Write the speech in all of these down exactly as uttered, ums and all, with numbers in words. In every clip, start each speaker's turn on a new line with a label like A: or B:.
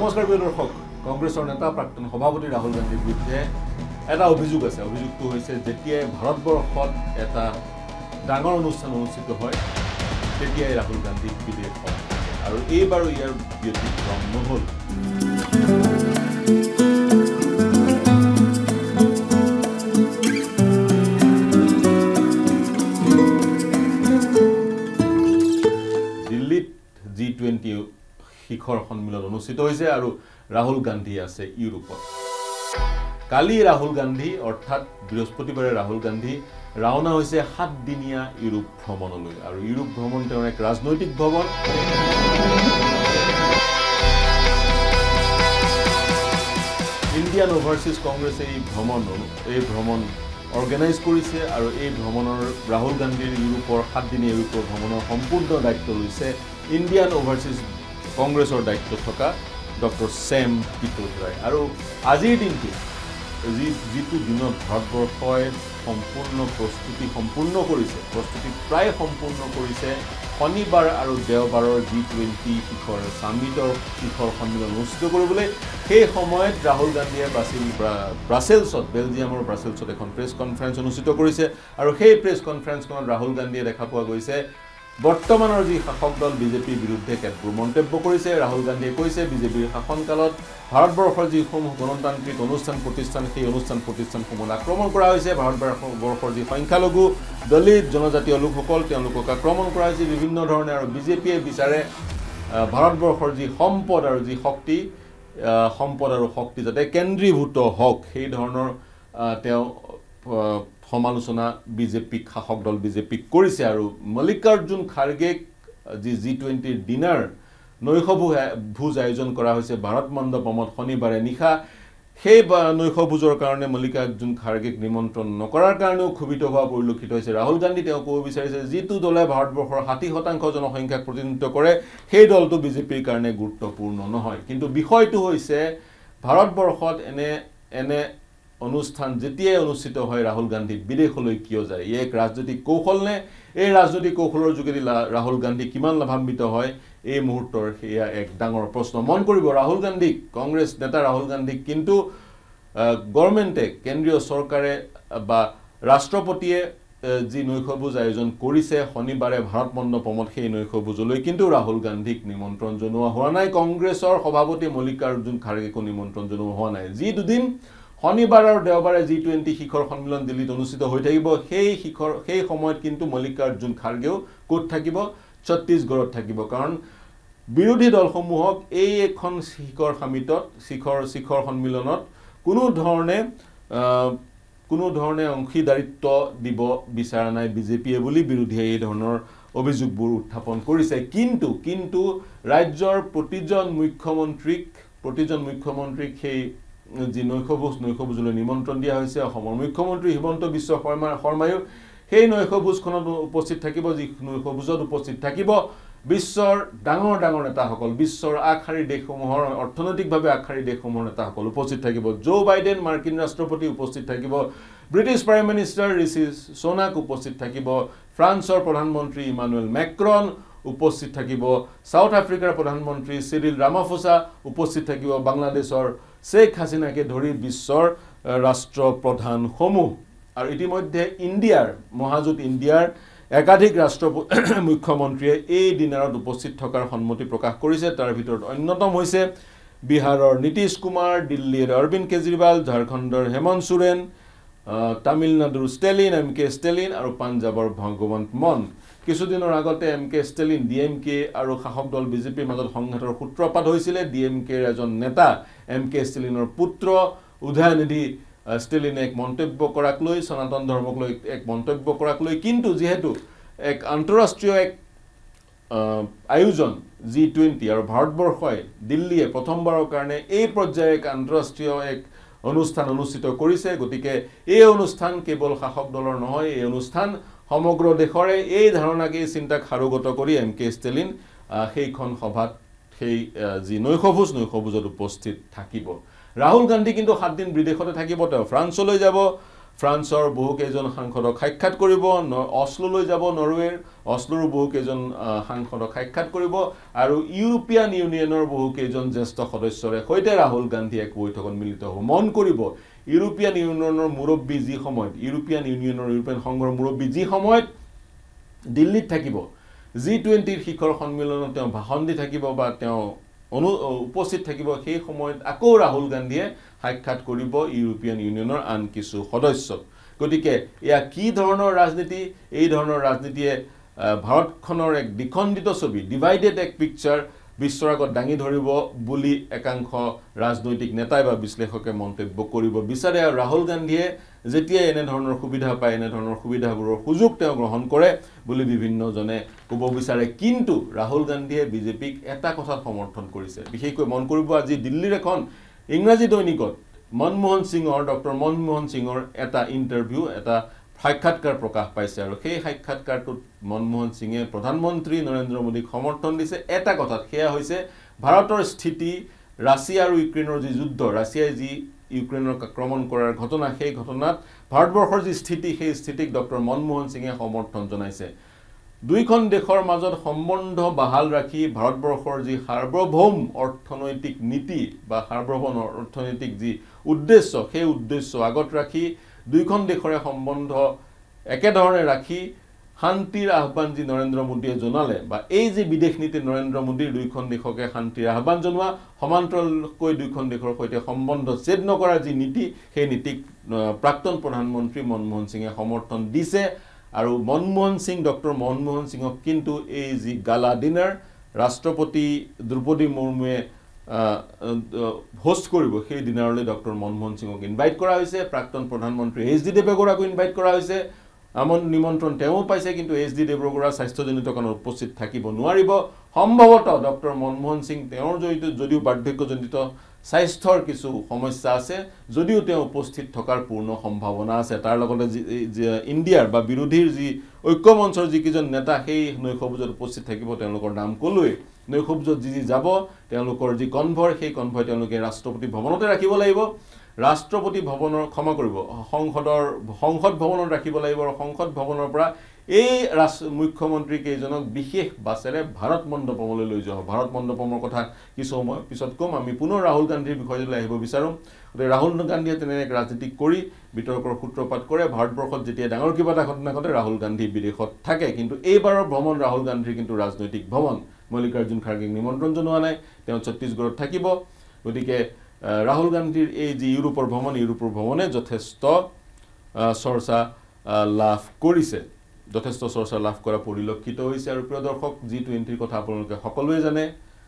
A: নমস্কাৰ প্ৰিয় দৰ্শক কংগ্ৰেছৰ নেতা প্ৰাক্তন সভাপতি ৰাহুল গান্ধীৰ বিৰুদ্ধে এটা অভিযোগ আছে অভিযোগটো হৈছে যেতিয়াই ভাৰতবৰ্ষত এটা ডাঙৰ অনুষ্ঠান অনুষ্ঠিত হয় তেতিয়াই ৰাহুল গান্ধী বিদেশ হয় আৰু এইবাৰো ইয়াৰ ব্যতিক্ৰম নহল দিল্লীত জি টুৱেণ্টি শিখৰ সন্মিলন অনুষ্ঠিত হৈছে আৰু ৰাহুল গান্ধী আছে ইউৰোপত কালি ৰাহুল গান্ধী অৰ্থাৎ বৃহস্পতিবাৰে ৰাহুল গান্ধী ৰাওনা হৈছে সাত দিনীয়া ইউৰোপ ভ্ৰমণলৈ আৰু ইউৰোপ ভ্ৰমণ তেওঁৰ এক ৰাজনৈতিক ভ্ৰমণ ইণ্ডিয়ান ওভাৰচিজ কংগ্ৰেছে এই ভ্ৰমণ এই ভ্ৰমণ অৰ্গেনাইজ কৰিছে আৰু এই ভ্ৰমণৰ ৰাহুল গান্ধীৰ ইউৰোপৰ সাত দিনীয়া ইউৰোপৰ ভ্ৰমণৰ সম্পূৰ্ণ দায়িত্ব লৈছে ইণ্ডিয়ান ওভাৰচিজ কংগ্ৰেছৰ দায়িত্ব থকা ডক্টৰ ছেম পিট্ৰোডাই আৰু আজিৰ দিনটো যি যিটো দিনত ভাৰতবৰ্ষই সম্পূৰ্ণ প্ৰস্তুতি সম্পূৰ্ণ কৰিছে প্ৰস্তুতি প্ৰায় সম্পূৰ্ণ কৰিছে শনিবাৰ আৰু দেওবাৰৰ জি টুৱেণ্টি শিখৰ সামিটৰ শিখৰ সন্মিলন অনুষ্ঠিত কৰিবলৈ সেই সময়ত ৰাহুল গান্ধীয়ে ব্ৰাজিল ব্ৰাছেলছত বেলজিয়ামৰ ব্ৰাছেলছত এখন প্ৰেছ কনফাৰেন্স অনুষ্ঠিত কৰিছে আৰু সেই প্ৰেছ কনফাৰেন্সখনত ৰাহুল গান্ধীয়ে দেখা পোৱা গৈছে বৰ্তমানৰ যি শাসক দল বিজেপিৰ বিৰুদ্ধে কেতবোৰ মন্তব্য কৰিছে ৰাহুল গান্ধীয়ে কৈছে বিজেপিৰ শাসনকালত ভাৰতবৰ্ষৰ যিসমূহ গণতান্ত্ৰিক অনুষ্ঠান প্ৰতিষ্ঠান সেই অনুষ্ঠান প্ৰতিষ্ঠানসমূহ আক্ৰমণ কৰা হৈছে ভাৰতবৰ্ষৰ যি সংখ্যালঘু দলিত জনজাতীয় লোকসকল তেওঁলোকক আক্ৰমণ কৰা হৈছে বিভিন্ন ধৰণে আৰু বিজেপিয়ে বিচাৰে ভাৰতবৰ্ষৰ যি সম্পদ আৰু যি শক্তি সম্পদ আৰু শক্তি যাতে কেন্দ্ৰীভূত হওক সেই ধৰণৰ তেওঁ সমালোচনা বিজেপিক শাসক দল বিজেপিক কৰিছে আৰু মল্লিকাৰ্জুন খাৰ্গেক যি জি টুৱেণ্টিৰ ডিনাৰ নৈশভোজ আয়োজন কৰা হৈছে ভাৰত মণ্ডপমত শনিবাৰে নিশা সেই নৈশভোজৰ কাৰণে মল্লিকাৰ্জুন খাৰ্গেক নিমন্ত্ৰণ নকৰাৰ কাৰণেও ক্ষোভিত হোৱা পৰিলক্ষিত হৈছে ৰাহুল গান্ধী তেওঁ ক'ব বিচাৰিছে যিটো দলে ভাৰতবৰ্ষৰ ষাঠি শতাংশ জনসংখ্যাক প্ৰতিনিধিত্ব কৰে সেই দলটো বিজেপিৰ কাৰণে গুৰুত্বপূৰ্ণ নহয় কিন্তু বিষয়টো হৈছে ভাৰতবৰ্ষত এনে এনে অনুষ্ঠান যেতিয়াই অনুষ্ঠিত হয় ৰাহুল গান্ধী বিদেশলৈ কিয় যায় এই এক ৰাজনৈতিক কৌশল নে এই ৰাজনৈতিক কৌশলৰ যোগেদি ৰাহুল গান্ধী কিমান লাভান্বিত হয় এই মুহূৰ্তৰ সেয়া এক ডাঙৰ প্ৰশ্ন মন কৰিব ৰাহুল গান্ধী কংগ্ৰেছ নেতা ৰাহুল গান্ধী কিন্তু গভৰ্ণমেণ্টে কেন্দ্ৰীয় চৰকাৰে বা ৰাষ্ট্ৰপতিয়ে যি নৈশভোজ আয়োজন কৰিছে শনিবাৰে ভাৰত মণ্ডপমত সেই নৈশভোজলৈ কিন্তু ৰাহুল গান্ধীক নিমন্ত্ৰণ জনোৱা হোৱা নাই কংগ্ৰেছৰ সভাপতি মল্লিকাৰ্জুন খাৰ্গেকো নিমন্ত্ৰণ জনোৱা হোৱা নাই যি দুদিন শনিবাৰ আৰু দেওবাৰে জি টুৱেণ্টি শিখৰ সন্মিলন দিল্লীত অনুষ্ঠিত হৈ থাকিব সেই শিখৰ সেই সময়ত কিন্তু মল্লিকাৰ্জুন খাৰ্গেও ক'ত থাকিব ছত্তীশগড়ত থাকিব কাৰণ বিৰোধী দলসমূহক এই এখন শিখৰ সামিটত শিখৰ শিখৰ সন্মিলনত কোনো ধৰণে কোনো ধৰণে অংশীদাৰিত্ব দিব বিচৰা নাই বিজেপিয়ে বুলি বিৰোধীয়ে এই ধৰণৰ অভিযোগবোৰ উত্থাপন কৰিছে কিন্তু কিন্তু ৰাজ্যৰ প্ৰতিজন মুখ্যমন্ত্ৰীক প্ৰতিজন মুখ্যমন্ত্ৰীক সেই যি নৈশভোজ নৈশভোজলৈ নিমন্ত্ৰণ দিয়া হৈছে অসমৰ মুখ্যমন্ত্ৰী হিমন্ত বিশ্ব শৰ্মা শৰ্মায়ো সেই নৈশভোজখনত উপস্থিত থাকিব যি নৈশভোজত উপস্থিত থাকিব বিশ্বৰ ডাঙৰ ডাঙৰ নেতাসকল বিশ্বৰ আগশাৰীৰ দেশসমূহৰ অৰ্থনৈতিকভাৱে আগশাৰীৰ দেশসমূহৰ নেতাসকল উপস্থিত থাকিব জো বাইডেন মাৰ্কিন ৰাষ্ট্ৰপতি উপস্থিত থাকিব British prime minister Rishi Sunak উপস্থিত থাকিব ফ্ৰান্সৰ প্ৰধানমন্ত্ৰী ইমানুৱেল মেক্ৰন উপস্থিত থাকিব সাউথ আফ্ৰিকাৰ প্ৰধানমন্ত্ৰী চিৰিল ৰামাফোছা উপস্থিত থাকিব বাংলাদেশৰ শেখ হাসিনাকে ধৰি বিশ্বৰ ৰাষ্ট্ৰপ্ৰধানসমূহ আৰু ইতিমধ্যে ইণ্ডিয়াৰ মহাজোঁট ইণ্ডিয়াৰ একাধিক ৰাষ্ট্ৰ মুখ্যমন্ত্ৰীয়ে এই ডিনাৰত উপস্থিত থকাৰ সন্মতি প্ৰকাশ কৰিছে তাৰ ভিতৰত অন্যতম হৈছে বিহাৰৰ নীতিশ কুমাৰ দিল্লীৰ অৰবিন্দ কেজৰিৱাল ঝাৰখণ্ডৰ হেমন্ত সোৰেন তামিলনাডুৰ ষ্টেলিন এম কে ষ্টেলিন আৰু পাঞ্জাৱৰ ভগৱন্ত মান কিছুদিনৰ আগতে M K Stalin D M K আৰু শাসক দল বিজেপিৰ মাজত সংঘাতৰ সূত্ৰপাত হৈছিলে ডি এম কেৰ এজন নেতা এম কে ষ্টেলিনৰ পুত্ৰ উদয়নিধি ষ্টেলিনে এক মন্তব্য কৰাক লৈ সনাতন ধৰ্মক লৈ এক মন্তব্য কৰাক লৈ কিন্তু যেহেতু এক আন্তঃৰাষ্ট্ৰীয় এক আয়োজন জি টুৱেণ্টি আৰু ভাৰতবৰ্ষই দিল্লীয়ে প্ৰথমবাৰৰ কাৰণে এই পৰ্যায়ে এক আন্তঃৰাষ্ট্ৰীয় এক অনুষ্ঠান অনুষ্ঠিত কৰিছে গতিকে এই অনুষ্ঠান কেৱল শাসক দলৰ নহয় এই অনুষ্ঠান সমগ্ৰ দেশৰে এই ধাৰণাকে চিন্তাক সাৰোগত কৰি এম কে ষ্টেলিন সেইখন সভাত সেই যি নৈশভোজ নৈশভোজত উপস্থিত থাকিব ৰাহুল গান্ধী কিন্তু সাত দিন বিদেশতে থাকিব তেওঁ ফ্ৰান্সলৈ যাব ফ্ৰান্সৰ বহু কেইজন সাংসদক সাক্ষাৎ কৰিব অস্লোলৈ যাব নৰৱেৰ অস্লোৰ বহু কেইজন সাংসদক সাক্ষাৎ কৰিব আৰু ইউৰোপিয়ান ইউনিয়নৰ বহু কেইজন জ্যেষ্ঠ সদস্যৰে সৈতে ৰাহুল গান্ধী এক বৈঠকত মিলিত হ'ব মন কৰিব ইউৰোপিয়ান ইউনিয়নৰ মুৰব্বী যি সময়ত ইউৰোপিয়ান ইউনিয়নৰ ইউৰোপিয়ান সংঘৰ মুৰব্বী যি সময়ত দিল্লীত থাকিব জি টুৱেণ্টি ৰ শিখৰ সন্মিলনত তেওঁ ভাষণ দি থাকিব বা তেওঁ উপস্থিত থাকিব সেই সময়ত আকৌ ৰাহুল গান্ধীয়ে সাক্ষাৎ কৰিব ইউৰোপিয়ান ইউনিয়নৰ আন কিছু সদস্যক গতিকে এয়া কি ধৰণৰ ৰাজনীতি এই ধৰণৰ ৰাজনীতিয়ে ভাৰতখনৰ এক দ্বিখণ্ডিত ছবি ডিভাইডেড এক পিকচাৰ বিশ্বৰ আগত দাঙি ধৰিব বুলি একাংশ ৰাজনৈতিক নেতাই বা বিশ্লেষকে মন্তব্য কৰিব বিচাৰে আৰু ৰাহুল গান্ধীয়ে যেতিয়া এনে ধৰণৰ সুবিধা পায় এনে ধৰণৰ সুবিধাবোৰৰ সুযোগ তেওঁ গ্ৰহণ কৰে বুলি বিভিন্নজনে ক'ব বিচাৰে কিন্তু ৰাহুল গান্ধীয়ে বিজেপিক এটা কথা সমৰ্থন কৰিছে বিশেষকৈ মন কৰিব আজি দিল্লীৰ এখন ইংৰাজী দৈনিকত মনমোহন সিঙৰ ডক্টৰ মনমোহন সিঙৰ এটা ইণ্টাৰভিউ এটা সাক্ষাৎকাৰ প্ৰকাশ পাইছে আৰু সেই সাক্ষাৎকাৰটোত মনমোহন সিঙে প্ৰধানমন্ত্ৰী নৰেন্দ্ৰ মোদীক সমৰ্থন দিছে এটা কথাত সেয়া হৈছে ভাৰতৰ স্থিতি ৰাছিয়া আৰু ইউক্ৰেইনৰ যি যুদ্ধ ৰাছিয়াই যি ইউক্ৰেইনৰ আক্ৰমণ কৰাৰ ঘটনা সেই ঘটনাত ভাৰতবৰ্ষৰ যি স্থিতি সেই স্থিতিক ডক্টৰ মনমোহন সিঙে সমৰ্থন জনাইছে দুইখন দেশৰ মাজত সম্বন্ধ বাহাল ৰাখি ভাৰতবৰ্ষৰ যি সাৰ্বভৌম অৰ্থনৈতিক নীতি বা সাৰ্বভৌম অৰ্থনৈতিক যি উদ্দেশ্য সেই উদ্দেশ্য আগত ৰাখি দুইখন দেশৰে সম্বন্ধ একেধৰণে ৰাখি শান্তিৰ আহ্বান যি নৰেন্দ্ৰ মোদীয়ে জনালে বা এই যে বিদেশ নীতি নৰেন্দ্ৰ মোদীৰ দুইখন দেশকে শান্তিৰ আহ্বান জনোৱা সমান্তৰালকৈ দুইখন দেশৰ সৈতে সম্বন্ধ ছেদ নকৰাৰ যি নীতি সেই নীতিক প্ৰাক্তন প্ৰধানমন্ত্ৰী মনমোহন সিঙে সমৰ্থন দিছে আৰু মনমোহন সিং ডক্টৰ মনমোহন সিঙক কিন্তু এই যি গালা ডিনাৰ ৰাষ্ট্ৰপতি দ্ৰৌপদী মুৰ্মুৱে হোষ্ট কৰিব সেই ডিনাৰলৈ ডক্টৰ মনমোহন সিঙক ইনভাইট কৰা হৈছে প্ৰাক্তন প্ৰধানমন্ত্ৰী এইচ ডি দেৱেগৌড়াকো ইনভাইট কৰা হৈছে আমন নিমন্ত্ৰণ তেওঁ পাইছে কিন্তু এইচ ডি দেৱেগৌড়া স্বাস্থ্যজনিত কাৰণত উপস্থিত থাকিব নোৱাৰিব সম্ভৱতঃ ডক্টৰ মনমোহন সিং তেওঁৰ জড়িত যদিও বাৰ্ধক্যজনিত স্বাস্থ্যৰ কিছু সমস্যা আছে যদিও তেওঁ উপস্থিত থকাৰ পূৰ্ণ সম্ভাৱনা আছে তাৰ লগতে ইণ্ডিয়াৰ বা বিৰোধীৰ যি ঐক্যমঞ্চৰ যিকেইজন নেতা সেই নৈশভোজত উপস্থিত থাকিব তেওঁলোকৰ নাম ক'লোৱে নৈশভোজত যি যি যাব তেওঁলোকৰ যি কনভয় সেই কনভয় তেওঁলোকে ৰাষ্ট্ৰপতি ভৱনতে ৰাখিব লাগিব ৰাষ্ট্ৰপতি ভৱনৰ ক্ষমা কৰিব সংসদৰ সংসদ ভৱনত ৰাখিব লাগিব আৰু সংসদ ভৱনৰ পৰা এই মুখ্যমন্ত্ৰী কেইজনক বিশেষ বাছেৰে ভাৰত মণ্ডপমলৈ লৈ যোৱা ভাৰত মণ্ডপমৰ কথা কিছু সময় পিছত কম আমি পুনৰ ৰাহুল গান্ধীৰ বিষয়লৈ আহিব বিচাৰোঁ ৰাহুল গান্ধীয়ে তেনে এক ৰাজনীতি কৰি বিতৰ্কৰ সূত্ৰপাত কৰে ভাৰতবৰ্ষত যেতিয়া ডাঙৰ কিবা এটা ঘটনা ঘটে ৰাহুল গান্ধী বিদেশত থাকে কিন্তু এইবাৰৰ ভ্ৰমণ ৰাহুল গান্ধীৰ কিন্তু ৰাজনৈতিক ভ্ৰমণ মল্লিকাৰ্জুন খাৰ্গেক নিমন্ত্ৰণ জনোৱা নাই তেওঁ ছত্তীশগড়ত থাকিব গতিকে ৰাহুল গান্ধীৰ এই যি ইউৰোপৰ ভ্ৰমণ ইউৰোপৰ ভ্ৰমণে যথেষ্ট চৰ্চা লাভ কৰিছে যথেষ্ট চৰ্চা লাভ কৰা পৰিলক্ষিত হৈছে আৰু প্ৰিয় দৰ্শক জি টুৱেণ্টিৰ কথা আপোনালোকে সকলোৱে জানে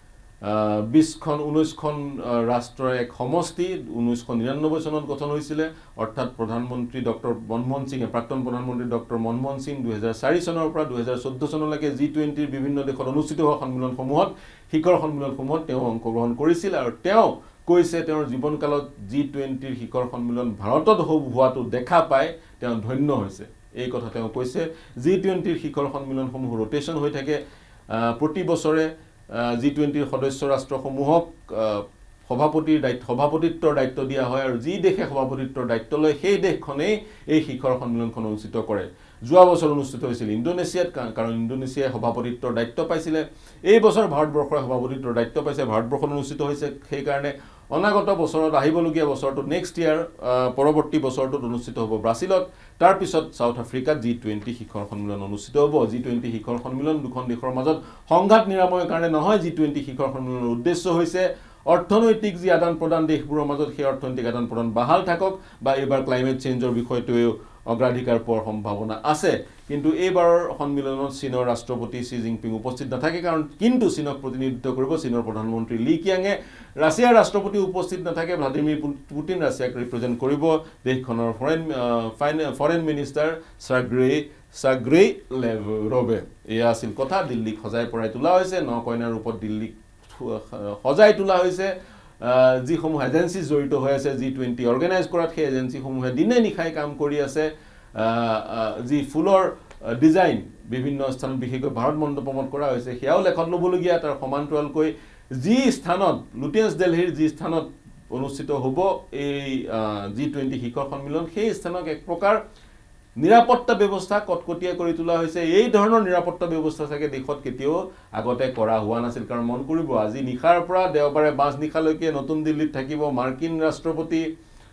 A: বিশখন ঊনৈশখন ৰাষ্ট্ৰৰ এক সমষ্টি ঊনৈছশ নিৰান্নব্বৈ চনত গঠন হৈছিলে অৰ্থাৎ প্ৰধানমন্ত্ৰী ডক্টৰ মনমোহন সিঙে প্ৰাক্তন প্ৰধানমন্ত্ৰী ডক্টৰ মনমোহন সিং দুহেজাৰ চাৰি চনৰ পৰা দুহেজাৰ চৈধ্য চনলৈকে জি টুৱেণ্টিৰ বিভিন্ন দেশত অনুষ্ঠিত হোৱা সন্মিলনসমূহত শিখৰ সন্মিলনসমূহত তেওঁ অংশগ্ৰহণ কৰিছিল আৰু তেওঁ কৈছে তেওঁৰ জীৱনকালত জি টুৱেণ্টিৰ শিখৰ সন্মিলন ভাৰতত হোৱাটো দেখা পাই তেওঁ ধন্য হৈছে এই কথা তেওঁ কৈছে জি টুৱেণ্টিৰ শিখৰ সন্মিলনসমূহ ৰোটেশন হৈ থাকে প্ৰতি বছৰে জি টুৱেণ্টিৰ সদস্য ৰাষ্ট্ৰসমূহক সভাপতিৰ দায়িত্ব সভাপতিত্বৰ দায়িত্ব দিয়া হয় আৰু যি দেশে সভাপতিত্বৰ দায়িত্ব লয় সেই দেশখনেই এই শিখৰ সন্মিলনখন অনুষ্ঠিত কৰে যোৱা বছৰ অনুষ্ঠিত হৈছিল ইণ্ডোনেছিয়াত কাৰণ ইণ্ডোনেছিয়াই সভাপতিত্বৰ দায়িত্ব পাইছিলে এই বছৰ ভাৰতবৰ্ষৰ সভাপতিত্বৰ দায়িত্ব পাইছে ভাৰতবৰ্ষত অনুষ্ঠিত হৈছে সেইকাৰণে অনাগত বছৰত আহিবলগীয়া বছৰটো নেক্সট ইয়াৰ পৰৱৰ্তী বছৰটোত অনুষ্ঠিত হ'ব ব্ৰাজিলত তাৰ পিছত সাউথ আফ্ৰিকাত জি টুৱেণ্টি শিখৰ সন্মিলন অনুষ্ঠিত হ'ব জি টুৱেণ্টি শিখৰ সন্মিলন দুখন দেশৰ মাজত সংঘাত নিৰাময়ৰ কাৰণে নহয় জি টুৱেণ্টি শিখৰ সন্মিলনৰ উদ্দেশ্য হৈছে অৰ্থনৈতিক যি আদান প্ৰদান দেশবোৰৰ মাজত সেই অৰ্থনৈতিক আদান প্ৰদান বাহাল থাকক বা এইবাৰ ক্লাইমেট চেঞ্জৰ বিষয়টোৱেও অগ্ৰাধিকাৰ পোৱাৰ সম্ভাৱনা আছে কিন্তু এইবাৰৰ সন্মিলনত চীনৰ ৰাষ্ট্ৰপতি শি জিনপিং উপস্থিত নাথাকে কাৰণ কিন্তু চীনক প্ৰতিনিধিত্ব কৰিব চীনৰ প্ৰধানমন্ত্ৰী লি কিয়াঙে ৰাছিয়াৰ ৰাষ্ট্ৰপতি উপস্থিত নাথাকে ভ্লাদিমিৰ পুটিন ৰাছিয়াক ৰিপ্ৰেজেণ্ট কৰিব দেশখনৰ foreign foreign minister Sergei Sergei Lavrov এয়া আছিল কথা দিল্লীক সজাই পৰাই তোলা হৈছে ন কইনাৰ ৰূপত দিল্লীক সজাই তোলা হৈছে যিসমূহ এজেন্সি জড়িত হৈ আছে জি টুৱেণ্টি অৰ্গেনাইজ কৰাত সেই এজেন্সিসমূহে দিনে নিশাই কাম কৰি আছে যি ফুলৰ ডিজাইন বিভিন্ন স্থানত বিশেষকৈ ভাৰত মণ্ডপমত কৰা হৈছে সেয়াও লেখত ল'বলগীয়া তাৰ সমান্তৰালকৈ যি স্থানত লুটিয়েন্স দিল্লীৰ যি স্থানত অনুষ্ঠিত হ'ব এই জি টুৱেণ্টি শিখৰ সন্মিলন সেই স্থানক এক প্ৰকাৰ নিৰাপত্তা ব্যৱস্থা কটকটীয়া কৰি তোলা হৈছে এই ধৰণৰ নিৰাপত্তা ব্যৱস্থা থাকে দেশত কেতিয়াও আগতে কৰা হোৱা নাছিল কাৰণ মন কৰিব আজি নিখাৰ পৰা দেওবাৰে বাছ নিখালৈকে নতুন দিল্লীত থাকিব মাৰ্কিন ৰাষ্ট্ৰপতি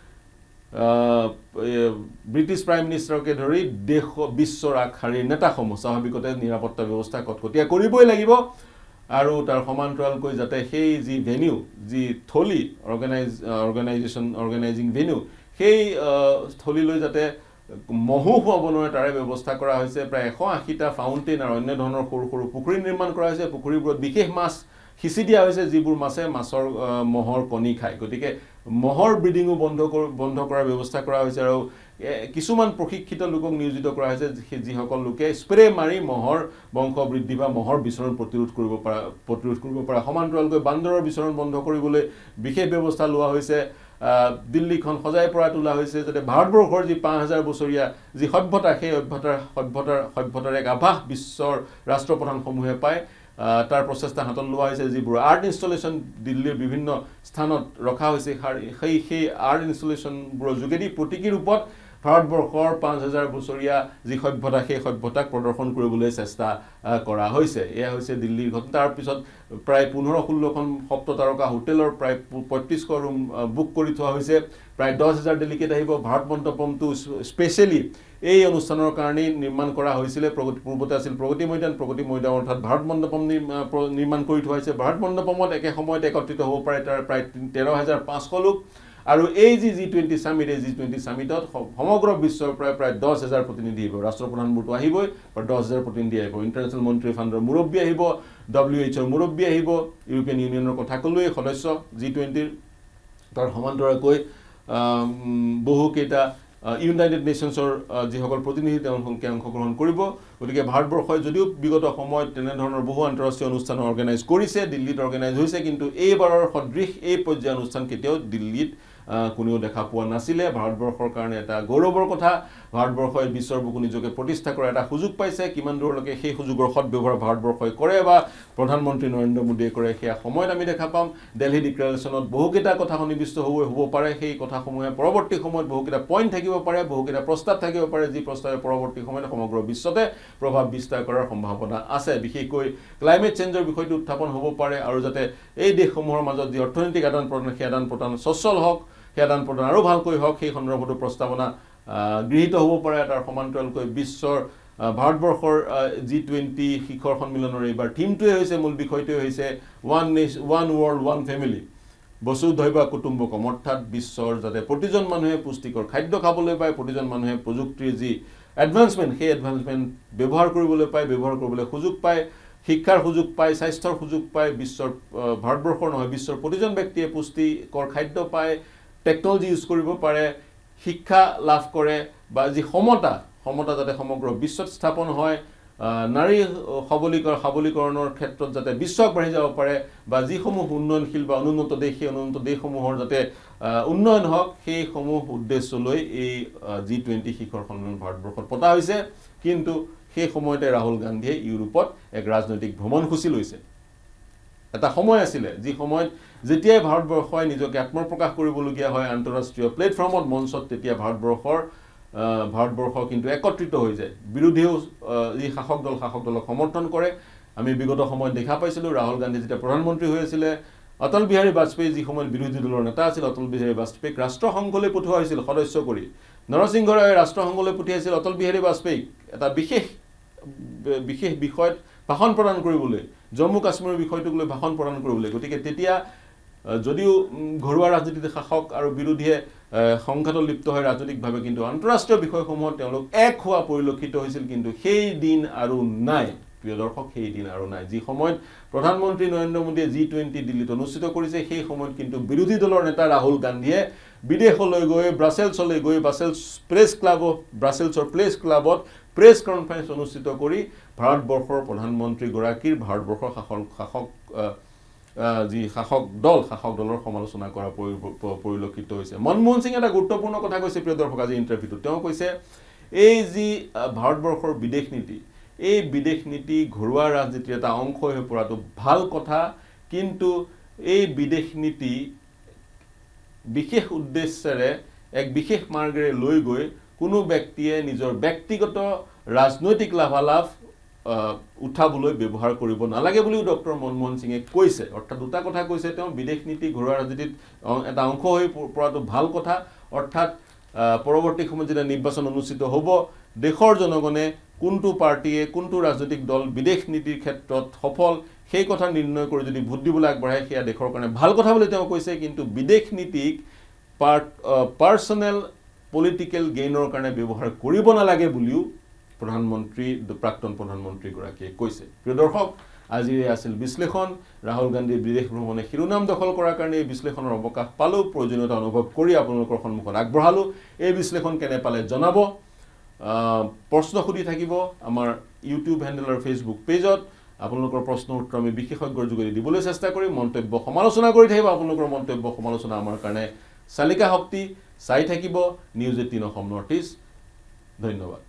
A: ব্ৰিটিছ প্ৰাইম মিনিষ্টাৰকে ধৰি দেশ বিশ্বৰ আগশাৰীৰ নেতাসমূহ স্বাভাৱিকতে নিৰাপত্তা ব্যৱস্থা কটকটীয়া কৰিবই লাগিব আৰু তাৰ সমান্তৰালকৈ যাতে সেই যি ভেনিউ যি থলি অৰ্গেনাইজ অৰ্গেনাইজেশ্যন অৰ্গেনাইজিং ভেনিউ সেই থলিলৈ যাতে মহু হোৱাব নোৱাৰে তাৰে ব্যৱস্থা কৰা হৈছে প্ৰায় এশ আশীটা ফাউণ্টেইন আৰু অন্য ধৰণৰ সৰু সৰু পুখুৰী নিৰ্মাণ কৰা হৈছে পুখুৰীবোৰত বিশেষ মাছ সিঁচি দিয়া হৈছে যিবোৰ মাছে মাছৰ মহৰ কণী খায় গতিকে মহৰ ব্ৰিডিঙো বন্ধ বন্ধ কৰাৰ ব্যৱস্থা কৰা হৈছে আৰু কিছুমান প্ৰশিক্ষিত লোকক নিয়োজিত কৰা হৈছে যিসকল লোকে স্প্ৰে মাৰি মহৰ বংশ বৃদ্ধি বা মহৰ বিচৰণ প্ৰতিৰোধ কৰিব পৰা প্ৰতিৰোধ কৰিব পৰা সমান্তৰালকৈ বান্দৰৰ বিচৰণ বন্ধ কৰিবলৈ বিশেষ ব্যৱস্থা লোৱা হৈছে দিল্লীখন সজাই পৰা তোলা হৈছে যাতে ভাৰতবৰ্ষৰ যি পাঁচ হাজাৰ বছৰীয়া যি সভ্যতা সেই সভ্যতাৰ সভ্যতাৰ সভ্যতাৰ এক আভাস বিশ্বৰ ৰাষ্ট্ৰপ্ৰধানসমূহে পায় তাৰ প্ৰচেষ্টা হাতত লোৱা হৈছে যিবোৰ আৰ্ট ইনষ্টলেশ্যন দিল্লীৰ বিভিন্ন স্থানত ৰখা হৈছে সেই সেই আৰ্ট ইনষ্টলেশ্যনবোৰৰ যোগেদি প্ৰতীকী ৰূপত ভাৰতবৰ্ষৰ পাঁচ হাজাৰ বছৰীয়া যি সভ্যতা সেই সভ্যতাক প্ৰদৰ্শন কৰিবলৈ চেষ্টা কৰা হৈছে এয়া হৈছে দিল্লীৰ ঘটনা তাৰ পিছত প্ৰায় পোন্ধৰ ষোল্লখন সপ্ততাৰকা হোটেলৰ প্ৰায় পঁয়ত্ৰিছশ ৰুম বুক কৰি থোৱা হৈছে প্ৰায় দহ হাজাৰ ডেলিগেট আহিব ভাৰত মণ্ডপমটো স্পেচিয়েলি এই অনুষ্ঠানৰ কাৰণে নিৰ্মাণ কৰা হৈছিল পূৰ্বতে আছিল প্ৰগতি মৈদান প্ৰগতি মৈদান অৰ্থাৎ ভাৰত মণ্ডপম নিৰ্মাণ কৰি থোৱা হৈছে ভাৰত মণ্ডপমত একে সময়তে একত্ৰিত হ'ব পাৰে তাৰ প্ৰায় তেৰ হাজাৰ পাঁচশ লোক আৰু এই যি জি টুৱেণ্টি সামিট এই জি টুৱেণ্টি সামিটত সমগ্ৰ বিশ্বৰ প্ৰায় প্ৰায় দহ হাজাৰ প্ৰতিনিধি আহিব ৰাষ্ট্ৰপ্ৰধানবোৰতো আহিবই আৰু দহ হাজাৰ প্ৰতিনিধি আহিব ইণ্টাৰনেশ্যনেল মনিটাৰী ফাণ্ডৰ মুৰব্বী আহিব ডব্লিউ এইচ অ'ৰ মুৰব্বী আহিব ইউৰোপীয়ান ইউনিয়নৰ কথা ক'লোৱে সদস্য জি টুৱেণ্টিৰ তাৰ সমান্তৰালকৈ বহুকেইটা ইউনাইটেড নেশ্যনছৰ যিসকল প্ৰতিনিধি তেওঁলোকে অংশগ্ৰহণ কৰিব গতিকে ভাৰতবৰ্ষই যদিও বিগত সময়ত তেনেধৰণৰ বহু আন্তঃৰাষ্ট্ৰীয় অনুষ্ঠান অৰ্গেনাইজ কৰিছে দিল্লীত অৰ্গেনাইজ হৈছে কিন্তু এইবাৰৰ সদৃশ এই পৰ্যায়ৰ অনুষ্ঠান কেতিয়াও দিল্লীত কোনেও দেখা পোৱা নাছিলে ভাৰতবৰ্ষৰ কাৰণে এটা গৌৰৱৰ কথা ভাৰতবৰ্ষই বিশ্বৰ বুকু নিজকে প্ৰতিষ্ঠা কৰাৰ এটা সুযোগ পাইছে কিমান দূৰলৈকে সেই সুযোগৰ সদ্ব্যৱহাৰ ভাৰতবৰ্ষই কৰে বা প্ৰধানমন্ত্ৰী নৰেন্দ্ৰ মোদীয়ে কৰে সেয়া সময়ত আমি দেখা পাম দিল্লী ডিক্লেৰেশ্যনত বহুকেইটা কথা সন্নিৱিষ্ট হ'ব হ'ব পাৰে সেই কথাসমূহে পৰৱৰ্তী সময়ত বহুকেইটা পইণ্ট থাকিব পাৰে বহুকেইটা প্ৰস্তাৱ থাকিব পাৰে যি প্ৰস্তাৱে পৰৱৰ্তী সময়ত সমগ্ৰ বিশ্বতে প্ৰভাৱ বিস্তাৰ কৰাৰ সম্ভাৱনা আছে বিশেষকৈ ক্লাইমেট চেঞ্জৰ বিষয়টো উত্থাপন হ'ব পাৰে আৰু যাতে এই দেশসমূহৰ মাজত যি অৰ্থনৈতিক আদান প্ৰদান সেই আদান প্ৰদান সচল হওক সেই আদান প্ৰদান আৰু ভালকৈ হওক সেই সন্দৰ্ভতো প্ৰস্তাৱনা গৃহীত হ'ব পাৰে তাৰ সমান্তৰালকৈ বিশ্বৰ ভাৰতবৰ্ষৰ জি টুৱেণ্টি শিখৰ সন্মিলনৰ এইবাৰ থিমটোৱে হৈছে মূল বিষয়টোৱে হৈছে one one world one family বসুধৈৱা কুটুম্বকম অৰ্থাৎ বিশ্বৰ যাতে প্ৰতিজন মানুহে পুষ্টিকৰ খাদ্য খাবলৈ পায় প্ৰতিজন মানুহে প্ৰযুক্তিৰ যি এডভান্সমেণ্ট সেই এডভান্সমেণ্ট ব্যৱহাৰ কৰিবলৈ পায় ব্যৱহাৰ কৰিবলৈ সুযোগ পায় শিক্ষাৰ সুযোগ পায় স্বাস্থ্যৰ সুযোগ পায় বিশ্বৰ ভাৰতবৰ্ষৰ নহয় বিশ্বৰ প্ৰতিজন ব্যক্তিয়ে পুষ্টিকৰ খাদ্য পায় টেকনলজি ইউজ কৰিব পাৰে শিক্ষা লাভ কৰে বা যি সমতা সমতা যাতে সমগ্ৰ বিশ্বত স্থাপন হয় নাৰী সবলীকৰণ সবলীকৰণৰ ক্ষেত্ৰত যাতে বিশ্ব আগবাঢ়ি যাব পাৰে বা যিসমূহ উন্নয়নশীল বা অনুন্নত দেশ সেই অনুন্নত দেশসমূহৰ যাতে উন্নয়ন হওক সেইসমূহ উদ্দেশ্য লৈ এই জি টুৱেণ্টি শিখৰ সন্মিলন ভাৰতবৰ্ষত পতা হৈছে কিন্তু সেই সময়তে ৰাহুল গান্ধীয়ে ইউৰোপত এক ৰাজনৈতিক ভ্ৰমণসূচী লৈছে এটা সময় আছিলে যি সময়ত যেতিয়াই ভাৰতবৰ্ষই নিজকে আত্মপ্ৰকাশ কৰিবলগীয়া হয় আন্তঃৰাষ্ট্ৰীয় প্লেটফৰ্মত মঞ্চত তেতিয়া ভাৰতবৰ্ষৰ ভাৰতবৰ্ষ কিন্তু একত্ৰিত হৈ যায় বিৰোধীও যি শাসক দল শাসক দলক সমৰ্থন কৰে আমি বিগত সময়ত দেখা পাইছিলোঁ ৰাহুল গান্ধী যেতিয়া প্ৰধানমন্ত্ৰী হৈ আছিলে অটল বিহাৰী বাজপেয়ী যি সময়ত বিৰোধী দলৰ নেতা আছিল অটল বিহাৰী বাজপেয়ীক ৰাষ্ট্ৰসংঘলৈ পঠোৱা হৈছিল সদস্য কৰি নৰসিংহ ৰায়ে ৰাষ্ট্ৰসংঘলৈ পঠিয়াইছিল অটল বিহাৰী বাজপেয়ীক এটা বিশেষ বিশেষ বিষয়ত ভাষণ প্ৰদান কৰিবলৈ জম্মু কাশ্মীৰৰ বিষয়টোক লৈ ভাষণ প্ৰদান কৰিবলৈ গতিকে তেতিয়া যদিও ঘৰুৱা ৰাজনীতিত শাসক আৰু বিৰোধীয়ে সংঘাতত লিপ্ত হয় ৰাজনৈতিকভাৱে কিন্তু আন্তঃৰাষ্ট্ৰীয় বিষয়সমূহত তেওঁলোক এক হোৱা পৰিলক্ষিত হৈছিল কিন্তু সেই দিন আৰু নাই প্ৰিয় দৰ্শক সেই দিন আৰু নাই যি সময়ত প্ৰধানমন্ত্ৰী নৰেন্দ্ৰ মোদীয়ে জি টুৱেণ্টি দিল্লীত অনুষ্ঠিত কৰিছে সেই সময়ত কিন্তু বিৰোধী দলৰ নেতা ৰাহুল গান্ধীয়ে বিদেশলৈ গৈ ব্ৰাছেলছলৈ গৈ ব্ৰাছেলছ প্ৰেছ ক্লাবত ব্ৰাছেলছৰ প্ৰেছ ক্লাবত প্ৰেছ কনফাৰেন্স অনুষ্ঠিত কৰি ভাৰতবৰ্ষৰ প্ৰধানমন্ত্ৰীগৰাকীৰ ভাৰতবৰ্ষৰ শাসক শাসক যি শাসক দল শাসক দলৰ সমালোচনা কৰা পৰিলক্ষিত হৈছে মনমোহন সিং এটা গুৰুত্বপূৰ্ণ কথা কৈছে প্ৰিয় দৰ্শক আজি ইণ্টাৰভিউত তেওঁ কৈছে এই যি ভাৰতবৰ্ষৰ বিদেশ নীতি এই বিদেশ নীতি ঘৰুৱা ৰাজনীতিৰ এটা অংশ হৈ পৰাটো ভাল কথা কিন্তু এই বিদেশ নীতি বিশেষ উদ্দেশ্যেৰে এক বিশেষ মাৰ্গেৰে লৈ গৈ কোনো ব্যক্তিয়ে নিজৰ ব্যক্তিগত ৰাজনৈতিক লাভালাভ উঠাবলৈ ব্যৱহাৰ কৰিব নালাগে বুলিও ডক্টৰ মনমোহন সিঙে কৈছে অৰ্থাৎ দুটা কথা কৈছে তেওঁ বিদেশ নীতি ঘৰুৱা ৰাজনীতিত এটা অংশ হৈ পৰাটো ভাল কথা অৰ্থাৎ পৰৱৰ্তী সময়ত যেতিয়া নিৰ্বাচন অনুষ্ঠিত হ'ব দেশৰ জনগণে কোনটো পাৰ্টিয়ে কোনটো ৰাজনৈতিক দল বিদেশ নীতিৰ ক্ষেত্ৰত সফল সেই কথা নিৰ্ণয় কৰি যদি ভোট দিবলৈ আগবঢ়ায় সেয়া দেশৰ কাৰণে ভাল কথা বুলি তেওঁ কৈছে কিন্তু বিদেশ নীতিক পাৰ্চনেল পলিটিকেল গেইনৰ কাৰণে ব্যৱহাৰ কৰিব নালাগে বুলিও প্ৰধানমন্ত্ৰী প্ৰাক্তন প্ৰধানমন্ত্ৰী গৰাকীয়ে কৈছে প্ৰিয় দৰ্শক আজি আছিল বিশ্লেষণ ৰাহুল গান্ধীৰ বিদেশ ভ্ৰমণে শিৰোনাম দখল কৰাৰ কাৰণে এই বিশ্লেষণৰ অৱকাশ পালো প্ৰয়োজনীয়তা অনুভৱ কৰি আপোনালোকৰ সন্মুখত আগবঢ়ালো এই বিশ্লেষণ কেনে পালে জনাব প্ৰশ্ন খুদি থাকিব আমাৰ ইউটিউব হেণ্ডেল আৰু ফেচবুক পেজত আপোনালোকৰ প্ৰশ্ন উত্তৰ আমি বিশেষজ্ঞৰ যোগেদি দিবলৈ চেষ্টা কৰিম মন্তব্য সমালোচনা কৰি থাকিব আপোনালোকৰ মন্তব্য সমালোচনা আমাৰ কাৰণে চালিকা শক্তি চাই থাকিব news eighteen Assam north east ধন্যবাদ